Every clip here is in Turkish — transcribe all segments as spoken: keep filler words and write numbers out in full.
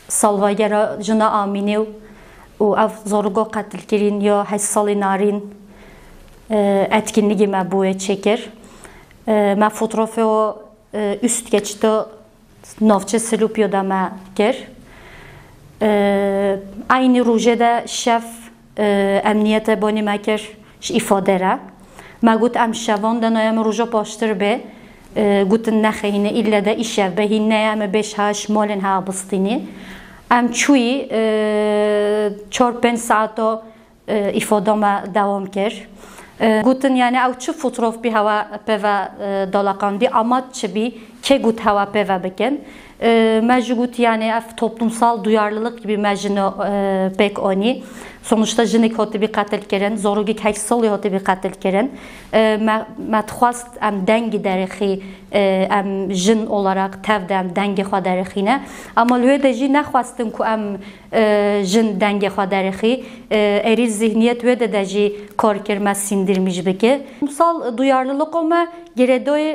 salvagera jina amini و اف zorgo قتل kirin ya hessalı narin etkinliği mebuye çeker. Me fotoğrafı o üst geçti navçe Silupyo da me ger. Aynı rujede şef emniyete boni meker ifadere. Me gut em şevan da nayam ruja baştır be gutun nexeyne illa da işev be hinne em beş haş malin ha bastini. ام چوی چهار پنج ساعت و ifade devam ker. Gutun yani av çu fotoğraf bir hava peva dalakandi ama çibi ke gut hava peva beken. Mecgut yani af toplumsal duyarlılık gibi mecno pek oni. Sonuçta jinik hoti bir katil keren, zorugik heksal hoti bir katil keren. Metxwast em dengi derixi em jin olarak tevde em dengi xwa derixine. Ama lüye de jin nexwastin ku em jin dengi xwa derixi. Eril zihniyet lüye de de jin kar kirmez sindirmiş bike. Toplumsal duyarlılık olma geredoy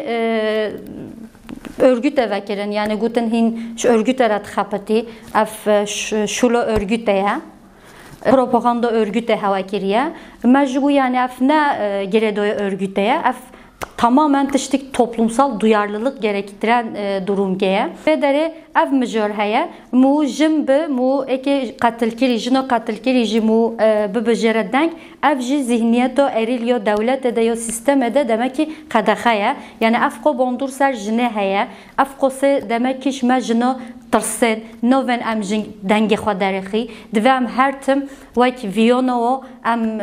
örgüt evekeren yani guten hin şu örgüt erat xapati af şulo örgüteye propaganda örgüte hava kiriye mecbu yani af ne geredoy örgüteye af tamamen tiştik toplumsal duyarlılık gerektiren e, durum geye ve dere ev müjörheye mu jimbe mu eki katil kirici no katil kirici mu be becereden ev ji zihniyeto eriliyo devlet edeyo sistem ede demek ki kadahaya yani afko bondur ser jine heye afko se demek ki şme jino tırsen noven em jin denge xwaderixi divem her tim vek viyono em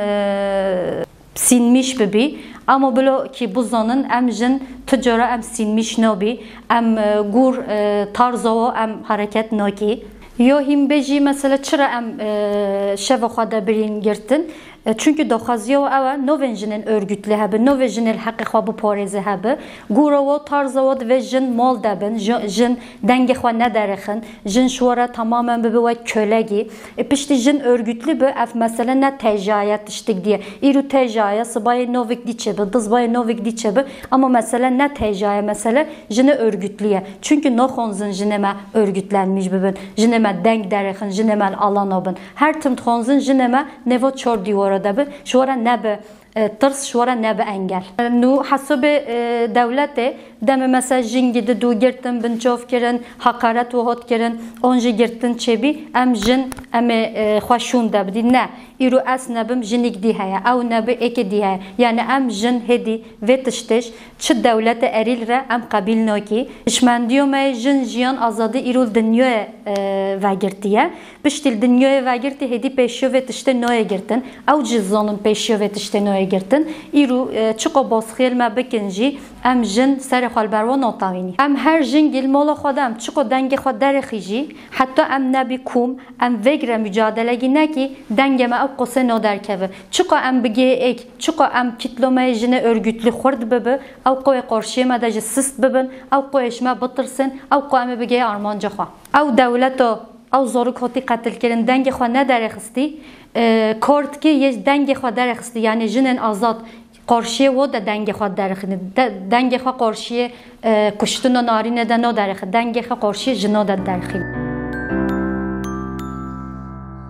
sinmiş bebi ama böyle ki bu zanın em jin tüccara em sinmiş nobi em gur tarzo em hareket noki yo him beji mesela çıra em şeve xwada birin girtin çünkü doxaziyo ava novenjinin örgütlü habe novenjinin hakkı xwa bu pareze habe guro tarzo ve jin mal debin jin denge xwa ne derixin jin şwara tamamen be ve kölegi e pişti jin örgütlü be ef mesela ne tecayet iştik diye iru tecaya sıbay novik diçebe dızbay novik diçebe ama mesela ne tecaya mesela jine örgütlüye çünkü noxonzun jineme örgütlenmiş bebin jineme denk derixin jineme alanobin her tim xonzun jineme nevo çor divara da be şora nebe ters şora nebe engel. Nu hasab devlete deme mesela jingide du girtin binçov kirin hakaret ve hot kirin onje girtin çebi em jin em xoşun da bdi ne iru as nebim jinik di haya ev nebe eki di haya yani em jin hedi ve tişteş çi devlete eril re em kabil noki işmendiyo me jin jiyan azadı iru dünyaya ve girtiye piştil dünyaya ve girti hedi peşyo ve tişte noya girtin ev cizanın peşyo ve tişte noya girtin iru çiko basxil me bikinci em jin ser xalberwa notavini em her jin gil mola xodam çiko denge xod derxiji hatta em nebi kum em vegre mücadelegi neki dengeme ev qose no derkeve çiko em bige ek çiko em kitlome jine örgütlü xurd bebe ev qoy qarşıma da sist bebin ev qoyşma bitirsin ev qoyme bige armanca xwa ev devleto ev zoruk hoti qatil kirin denge xwa ne derxisti kort ki ye denge xwa derxisti yani jinin azat qarşıya o da denge xwa derxini denge xwa qarşıya kuştun narine de no derxi denge xwa qarşıya jino da derxi